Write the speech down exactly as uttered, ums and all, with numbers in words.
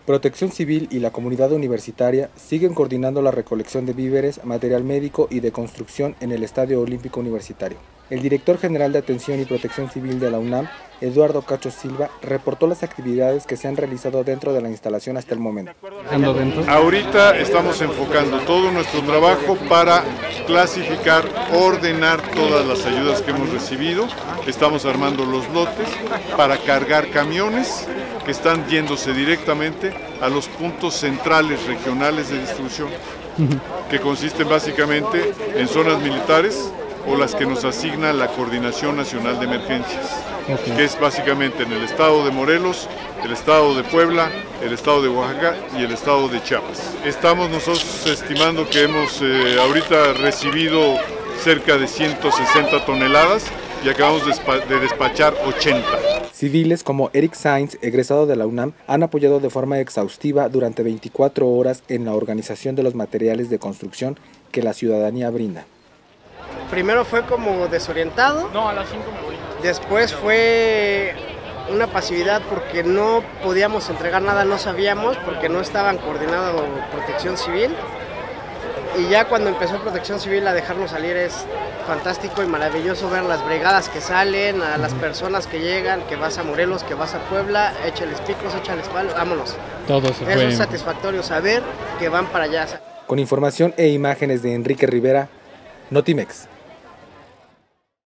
Protección Civil y la comunidad universitaria siguen coordinando la recolección de víveres, material médico y de construcción en el Estadio Olímpico Universitario. El director general de Atención y Protección Civil de la UNAM, Eduardo Cacho Silva, reportó las actividades que se han realizado dentro de la instalación hasta el momento. Ahorita estamos enfocando todo nuestro trabajo para clasificar, ordenar todas las ayudas que hemos recibido. Estamos armando los lotes para cargar camiones que están yéndose directamente a los puntos centrales regionales de distribución, que consisten básicamente en zonas militares o las que nos asigna la Coordinación Nacional de Emergencias, okay. que es básicamente en el estado de Morelos, el estado de Puebla, el estado de Oaxaca y el estado de Chiapas. Estamos nosotros estimando que hemos eh, ahorita recibido cerca de ciento sesenta toneladas y acabamos de despachar ochenta. Civiles como Eric Sainz, egresado de la UNAM, han apoyado de forma exhaustiva durante veinticuatro horas en la organización de los materiales de construcción que la ciudadanía brinda. Primero fue como desorientado, no, a las cinco me voy. Después fue una pasividad porque no podíamos entregar nada, no sabíamos, porque no estaban coordinado Protección Civil. Y ya cuando empezó Protección Civil a dejarnos salir es fantástico y maravilloso ver las brigadas que salen, a las personas que llegan, que vas a Morelos, que vas a Puebla, échales picos, échales palos, vámonos. Todo se fue. Es satisfactorio saber que van para allá. Con información e imágenes de Enrique Rivera, Notimex.